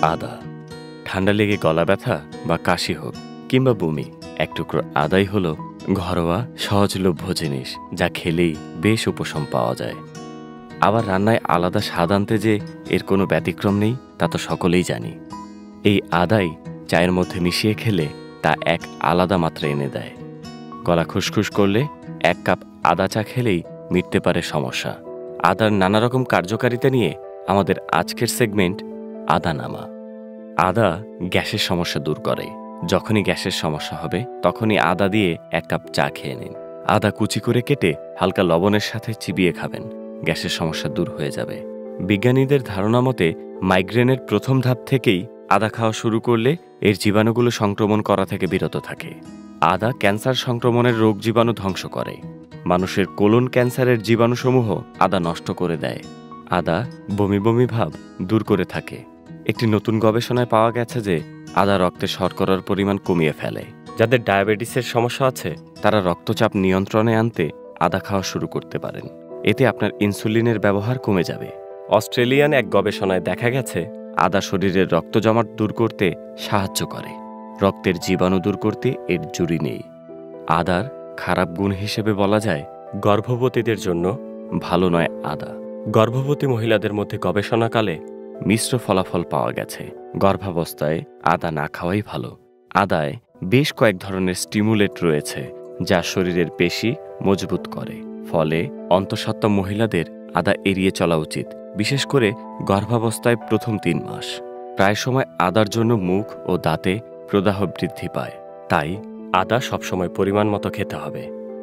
আদা। ঠান্ডা লেগে গলা ব্যথা বা কাশি হোক কিংবা বমি, এক টুকরো আদাই হলো ঘরোয়া সহজলভ্য জিনিস, যা খেলেই বেশ উপশম পাওয়া যায়। আবার রান্নায় আলাদা স্বাদ আনতে যে এর কোনো ব্যতিক্রম নেই তা তো সকলেই জানি। এই আদাই চায়ের মধ্যে মিশিয়ে খেলে তা এক আলাদা মাত্রা এনে দেয়। গলা খুসখুস করলে 1 কাপ আদা চা খেলেই মিটতে পারে সমস্যা। আদার নানা রকম কার্যকারিতা নিয়ে আমাদের আজকের সেগমেন্ট আদা নামা। আদা গ্যাসের সমস্যা দূর করে। যখনই গ্যাসের সমস্যা হবে তখনই আদা দিয়ে 1 কাপ চা খেয়ে নিন। আদা কুচি করে কেটে হালকা লবণের সাথে চিবিয়ে খাবেন, গ্যাসের সমস্যা দূর হয়ে যাবে। বিজ্ঞানীদের ধারণা মতে মাইগ্রেনের প্রথম ধাপ থেকেই আদা খাওয়া শুরু করলে এর জীবাণুগুলো সংক্রমণ করা থেকে বিরত থাকে। আদা ক্যান্সার সংক্রমণের রোগ জীবাণু ধ্বংস করে। মানুষের কোলন ক্যান্সারের জীবাণুসমূহ আদা নষ্ট করে দেয়। আদা বমি বমি ভাব দূর করে থাকে। একটি নতুন গবেষণায় পাওয়া গেছে যে আদা রক্তে শর্করার পরিমাণ কমিয়ে ফেলে। যাদের ডায়াবেটিসের সমস্যা আছে তারা রক্তচাপ নিয়ন্ত্রণে আনতে আদা খাওয়া শুরু করতে পারেন। এতে আপনার ইনসুলিনের ব্যবহার কমে যাবে। অস্ট্রেলিয়ান এক গবেষণায় দেখা গেছে আদা শরীরের রক্ত জমাট দূর করতে সাহায্য করে। রক্তের জীবাণু দূর করতে এর জুড়ি নেই। আদার খারাপ গুণ হিসেবে বলা যায় গর্ভবতীদের জন্য ভালো নয় আদা। গর্ভবতী মহিলাদের মধ্যে গবেষণাকালে মিশ্র ফলাফল পাওয়া গেছে। গর্ভাবস্থায় আদা না খাওয়াই ভালো। আদায় বেশ কয়েক ধরনের স্টিমুলেট রয়েছে যা শরীরের পেশি মজবুত করে। ফলে অন্তঃসত্ত্বা মহিলাদের আদা এড়িয়ে চলা উচিত, বিশেষ করে গর্ভাবস্থায় প্রথম 3 মাস। প্রায় সময় আদার জন্য মুখ ও দাঁতে প্রদাহ বৃদ্ধি পায়, তাই আদা সবসময় পরিমাণ মতো খেতে হবে।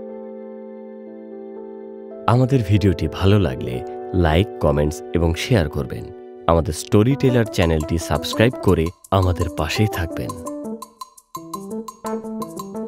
আমাদের ভিডিওটি ভালো লাগলে লাইক, কমেন্টস এবং শেয়ার করবেন। আমাদের স্টোরি টেলার চ্যানেলটি সাবস্ক্রাইব করে আমাদের পাশেই থাকবেন।